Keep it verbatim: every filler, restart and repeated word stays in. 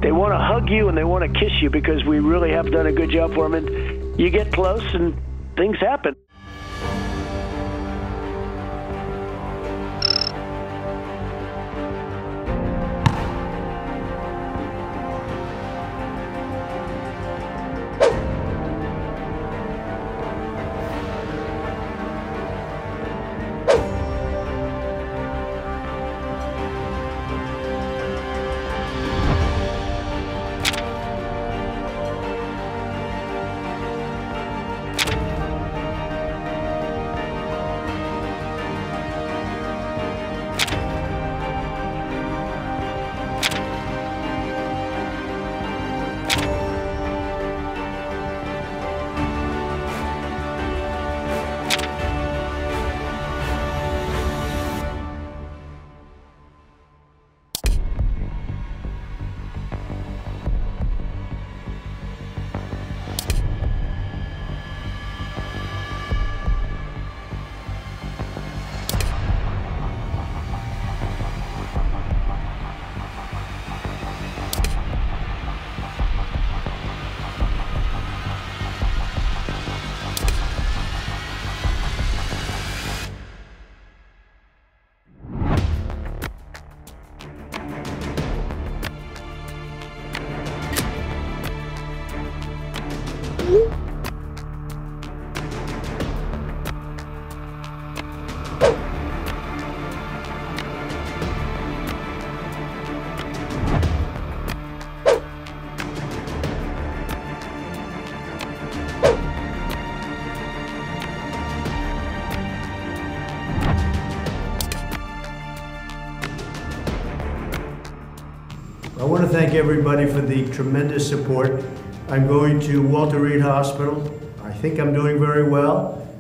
they want to hug you and they want to kiss you because we really have done a good job for them. And you get close and things happen. I want to thank everybody for the tremendous support. I'm going to Walter Reed Hospital. I think I'm doing very well.